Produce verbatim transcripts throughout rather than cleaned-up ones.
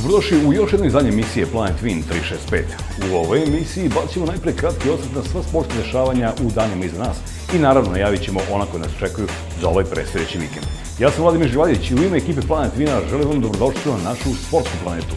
Dobrodošli u još jednoj izdanje emisije Planet Win tri šest pet. U ovoj emisiji bacimo najpre kratki osvrt na sva sportska dešavanja u danima iza nas i naravno najavit ćemo ona koje nas čekaju za ovaj predstojeći vikend. Ja sam Vladimir Živaljević i u ime ekipe Planet Wina želim vam dobrodošli na našu sportsku planetu.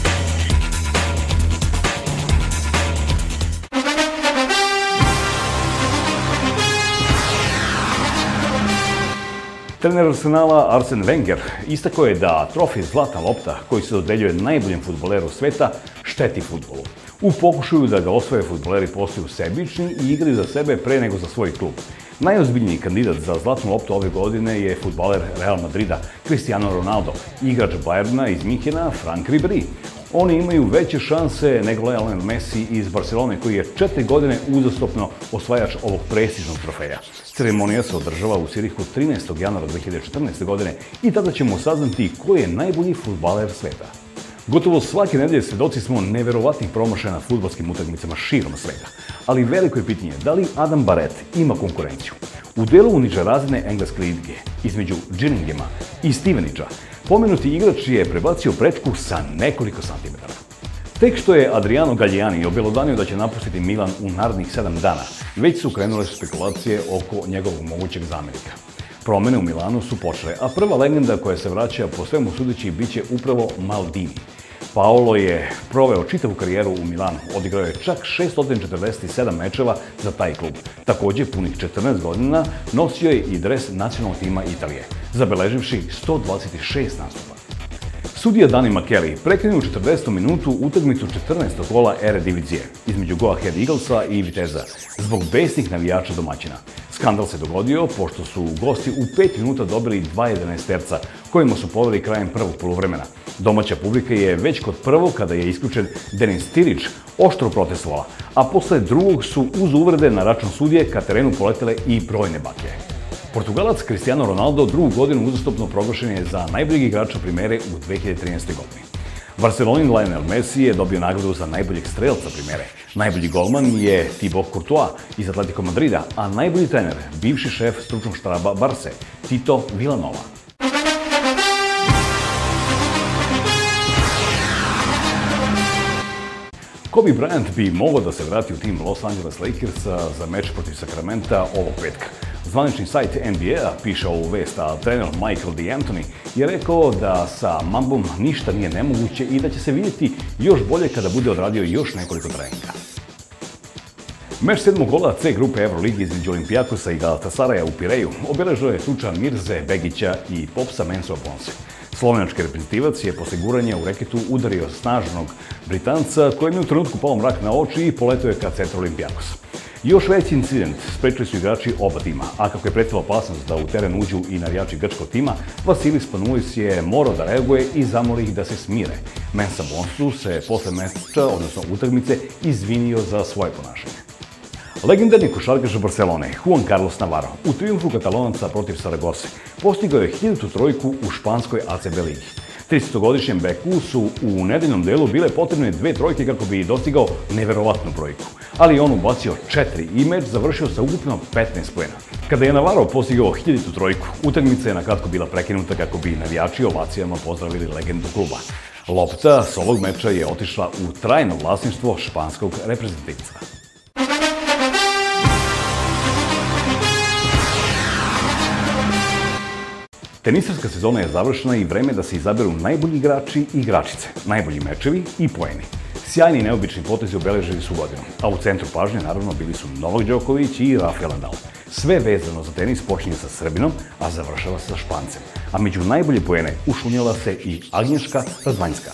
Trener Arsenala Arsene Wenger istakao je da trofej Zlatna lopta, koji se dodeljuje najboljem fudbaleru sveta, šteti fudbalu. U pokušaju da ga osvoje fudbaleri postaju sebični i igraju za sebe pre nego za svoj klub. Najozbiljniji kandidat za Zlatnu loptu ove godine je fudbaler Real Madrida Cristiano Ronaldo, igrač Bayerna iz Minhena Franck Ribéry. Oni imaju veće šanse nego Lionel Messi iz Barcelone, koji je četiri godine uzastopno osvajač ovog prestižnog trofeja. Ceremonija se održava u Sirihu trinaestog januara dve hiljade četrnaeste. godine i tada ćemo saznati ko je najbolji fudbaler sveta. Gotovo svake nedelje svedoci smo neverovatnih promašaja na fudbalskim utakmicama širom sveta. Ali veliko je pitanje da li Adam Barrett ima konkurenciju. U delu niže razine engleske lige, između Ginningema i Stevenagea, pomenuti igrač je prebacio prečku sa nekoliko santimetara. Tek što je Adriano Galliani obelodanio da će napustiti Milan u narednih sedam dana, već su krenule spekulacije oko njegovog mogućeg zamenika. Promene u Milanu su počele, a prva legenda koja se vraća po svemu sudeći biće upravo Maldini. Paolo je proveo čitavu karijeru u Milanu, odigrao je čak šesto četrdeset sedam mečeva za taj klub. Takođe, punih četrnaest godina nosio je i dres nacionalnog tima Italije, zabeleživši sto dvadeset šest nastupa. Sudija Danny McKelly prekinuo u četrdesetom minutu utakmicu četrnaestog kola Eredivisie između Go Ahead Eaglesa i Viteza zbog besnih navijača domaćina. Skandal se dogodio pošto su gosti u pet minuta dobili dva jedanaesterca kojima su poveli krajem prvog poluvremena. Domaća publika je već kod prvog, kada je isključen Denis Tirić, oštro protestovala, a posle drugog su uz uvrede na račun sudije ka terenu poletele i brojne baklje. Portugalac Cristiano Ronaldo drugu godinu uzastopno proglašen je za najboljeg igrača Primere u dve hiljade trinaestoj. godini. Barcelonin Lionel Messi je dobio nagradu za najboljeg strelca Primere. Najbolji golman je Thibaut Courtois iz Atletico Madrida, a najbolji trener, bivši šef stručnog štaba Barse, Tito Vilanova. Kobe Bryant bi mogao da se vrati u tim Los Angeles Lakersa za meč protiv Sacramenta ovog petka. Zvanični sajt N B A piše ovu vest, a trener Michael D'Antoni je rekao da sa Mambom ništa nije nemoguće i da će se vidjeti još bolje kada bude odradio još nekoliko treninga. Meč sedmog kola C grupe Euroligi između Olimpijakosa i Galatasaraja u Pireju obeležio je tuča Mirze Begića i Popsa Mensua Bonse. Slovenački reprezentativac je posle guranja u reketu udario snažnog Britanca, kojem je u trenutku pao mrak na oči i poletao je ka centru Olimpijakosa. Još veći incident sprečili su igrači oba tima, a kako je pretila opasnost da u teren uđu i navijači grčkog tima, Vasilis Panoulis je morao da reaguje i zamoli ih da se smire. Mensa Bonsu se posle meča, odnosno utakmice, izvinio za svoje ponašanje. Legendarni košarkaš Barcelone, Juan Carlos Navarro, u trijumfu Katalonaca protiv Saragose, postigao je hiljadu trojku u španskoj A C B ligi. tridesetogodišnjem beku su u nedeljnom delu bile potrebne dve trojke kako bi dostigao neverovatnu brojku, ali on ubacio četiri i meč završio sa ukupno petnaest poena. Kada je Navarro postigao hiljadu trojku, utakmica je na kratko bila prekinuta kako bi navijači ovacijama pozdravili legendu kluba. Lopta s ovog meča je otišla u trajno vlasništvo španskog reprezentativca. Tenisarska sezona je završena i vreme da se izaberu najbolji igrači i igračice, najbolji mečevi i poeni. Sjajni i neobični potezi obeležili su godinu, a u centru pažnje naravno bili su Novak Đoković i Rafael Nadal. Sve vezano za tenis počinje sa Srbinom, a završava sa Špancem. A među najbolje poene ušunjala se i Agnješka Radvanjska.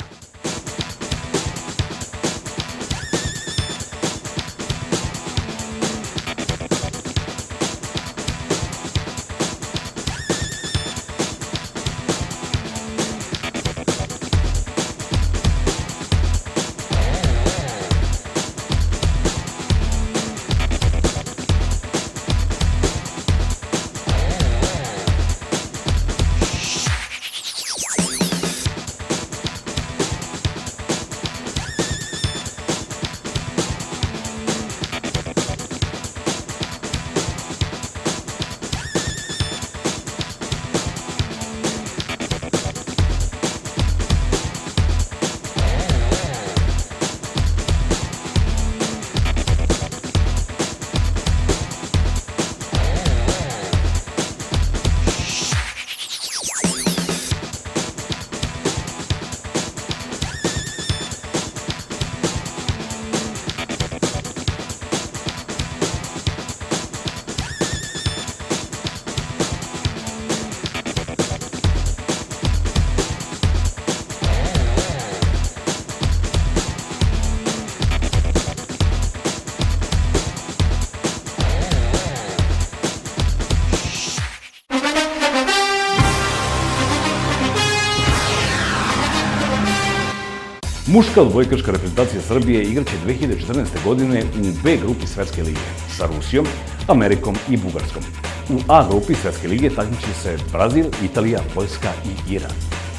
Muška odbojkaška reprezentacija Srbije igraće dve hiljade četrnaeste. godine u B grupi Svetske lige sa Rusijom, Amerikom i Bugarskom. U A grupi Svetske lige takmiče se Brazil, Italija, Poljska i Iran.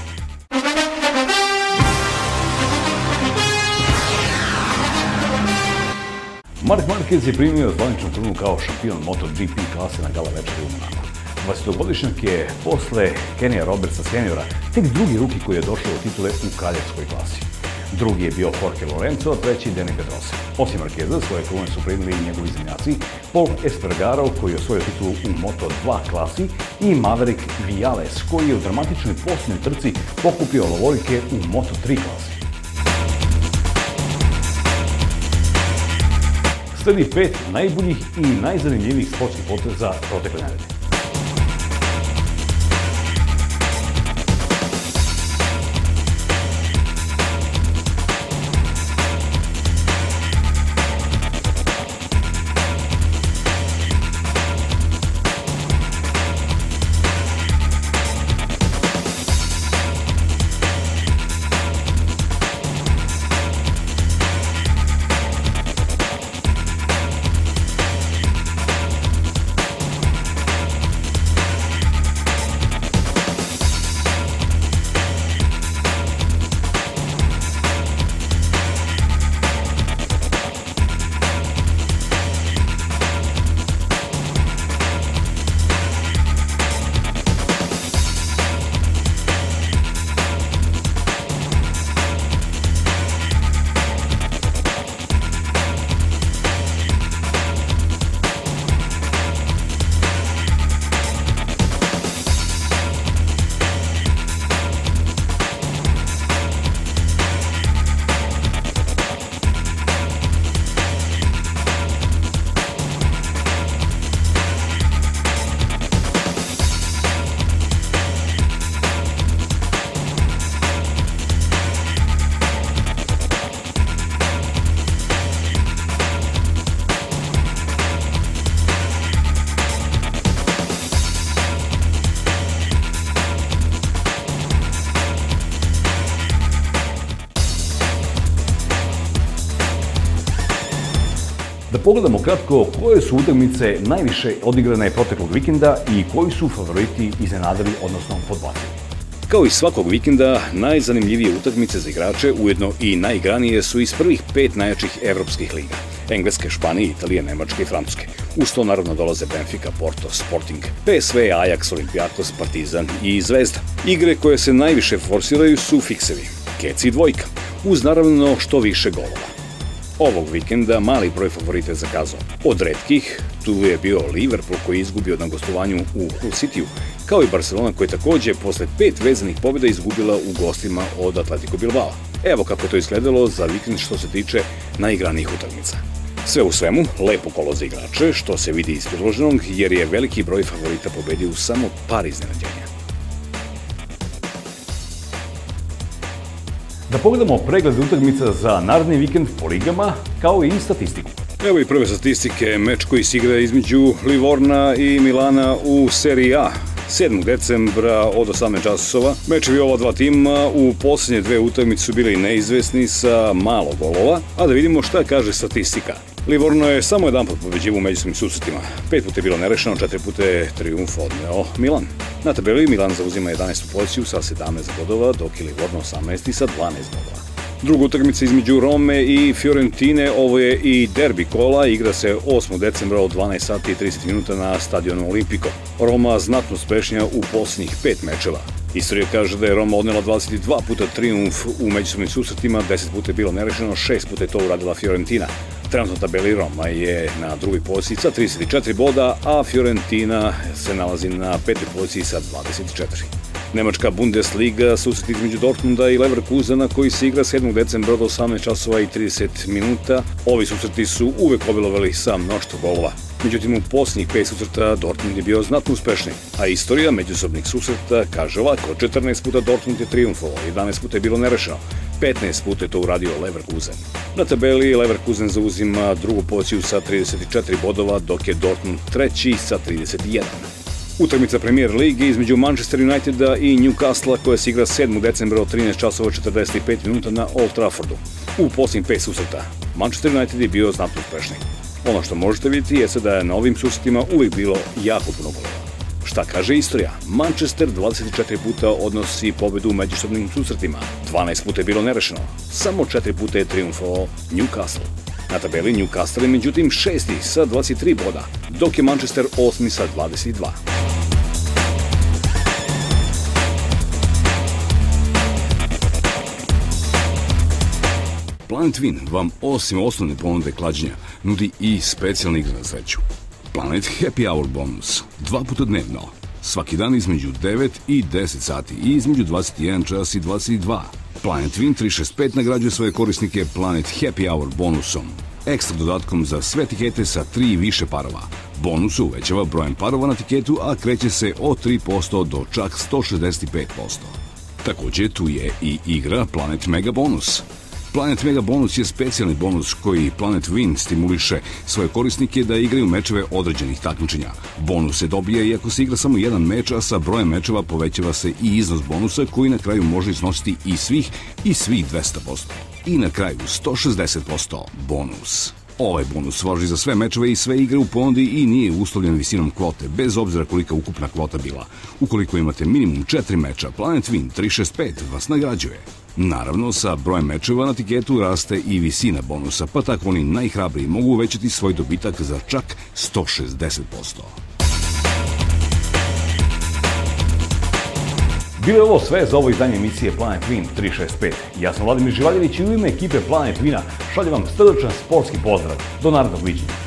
Mark Marquez je primio zvaničnu krunu kao šampion MotoGP klase na gala večeri u Monaku. dvadesetogodišnjak je posle Kenija Robertsa seniora tek drugi ruki koji je došao do titule u kraljevskoj klasi. Drugi je bio Jorge Lorenzo, a treći Dani Pedrosa. Osim Marqueza, svoje krune su primili i njegovi zemljaci Paul Espargaro, koji je osvojio titulu u Moto dva klasi, i Maverick Viñales, koji je u dramatičnoj posljednjoj trci pokupio lovorike u Moto tri klasi. Sledi pet najboljih i najzanimljivijih sportskih poteza protekle nedelje. Da pogledamo kratko koje su utakmice najviše odigrane proteklog vikenda i koji su favoriti iznenadili, odnosno podbacili. Kao i svakog vikenda, najzanimljivije utakmice za igrače, ujedno i najigranije, su iz prvih pet najjačih evropskih liga. Engleske, Španije, Italije, Nemačke i Francuske. Uz to naravno dolaze Benfica, Porto, Sporting, P S V, Ajax, Olympiakos, Partizan i Zvezda. Igre koje se najviše forsiraju su fiksevi, keci i dvojka, uz naravno što više golova. Ovog vikenda mali broj favorita je zakazao. Od retkih, tu je bio Liverpool koji je izgubio na gostovanju u Hull Cityu, kao i Barcelona koja je takođe posle pet vezanih pobjeda izgubila u gostima od Atletico Bilbao. Evo kako je to izgledalo za vikend što se tiče najigranijih utakmica. Sve u svemu, lepo kolo za igrače, što se vidi iz priloženog, jer je veliki broj favorita pobedio u samo par iznenađenja. Da pogledamo pregled utakmica za naredni vikend po ligama, kao i statistiku. Evo i prve statistike, meč koji se igra između Livorna i Milana u Seriji A. sedmog decembra od osamnaest časova. Mečevi ova dva tima u posljednje dve utakmice su bili neizvesni sa malo golova, a da vidimo šta kaže statistika. Livorno je samo jedan put pobeđivao u međusobnim susretima. Pet puta je bilo nerešeno, četiri puta je trijumf odneo Milan. Na tabeli Milan zauzima jedanaestu poziciju sa sedamnaest bodova, dok je Livorno osamnaesti sa dvanaest bodova. Druga utakmica između Rome i Fiorentine, ovo je i derbi kola, igra se osmog decembra od dvanaest sati i trideset minuta na stadionu Olimpico. Roma znatno uspešnija u posljednjih pet mečeva. Istorija kaže da je Roma odnela dvadeset dva puta trijumf u međusobnim susretima, deset puta je bilo nerešeno, šest puta je to uradila Fiorentina. Trenutno tabeli Roma je na drugoj poziciji sa trideset četiri boda, a Fiorentina se nalazi na petoj poziciji sa dvadeset četiri. Nemačka Bundesliga, susret između Dortmunda i Leverkusena koji se igra sedmog decembra od osamnaest časova i trideset minuta. Ovi susreti su uvek obilovali sa mnoštvo golova. Međutim, u posljednjih pet susreta Dortmund je bio znatno uspešniji, a istorija međusobnih susreta kaže ovako: četrnaest puta Dortmund je trijumfovao, jedanaest puta je bilo nerešeno, petnaest puta je to uradio Leverkusen. Na tabeli Leverkusen zauzima drugu poziciju sa trideset četiri bodova, dok je Dortmund treći sa trideset jedan. Utakmica Premier lige između Manchester Uniteda i Newcastle koja se igra sedmog decembra od trinaest časova i četrdeset pet minuta na Old Traffordu. U posljednjih pet susreta Manchester United je bio znatno uspešniji. Ono što možete vidjeti jeste da je na ovim susretima uvijek bilo jako puno golova. Šta kaže istorija? Manchester dvadeset četiri puta odnosi pobedu u međusobnim susretima. dvanaest puta je bilo nerešeno. Samo četiri puta je triumfovao Newcastle. Na tabeli Newcastle je međutim šesti sa dvadeset tri boda, dok je Manchester osmi sa dvadeset dva. Planet Win vam osim osnovne ponude klađenja nudi i specijalne igre na sreću. Planet Happy Hour bonus, dva puta dnevno, svaki dan između devet i deset sati i između dvadeset jedan čas i dvadeset dva. Planet Win tri šest pet nagrađuje svoje korisnike Planet Happy Hour bonusom, ekstra dodatkom za sve tikete sa tri i više parova. Bonus uvećava brojem parova na tiketu, a kreće se od tri posto do čak sto šezdeset pet posto. Također tu je i igra Planet Mega bonus. Planet Mega bonus je specijalni bonus koji Planet Win stimuliše svoje korisnike da igraju mečeve određenih takmičenja. Bonus se dobije iako se igra samo jedan meč, a sa brojem mečeva povećava se i iznos bonusa koji na kraju može iznositi i svih i svih dvesta posto. I na kraju sto šezdeset posto bonus. Ovaj bonus važi za sve mečeve i sve igre u ponudi i nije uslovljen visinom kvote, bez obzira kolika ukupna kvota bila. Ukoliko imate minimum četiri meča, Planet Win tri šest pet vas nagrađuje. Naravno, sa brojem mečeva na tiketu raste i visina bonusa, pa tako oni najhrabriji mogu uvećati svoj dobitak za čak sto šezdeset posto. Bilo je ovo sve za ovo izdanje emisije Planet Win tri šest pet. Ja sam Vladimir Živaljević i u ime ekipe Planet Wina šaljem vam srdačan sportski pozdrav. Do narednog viđenja.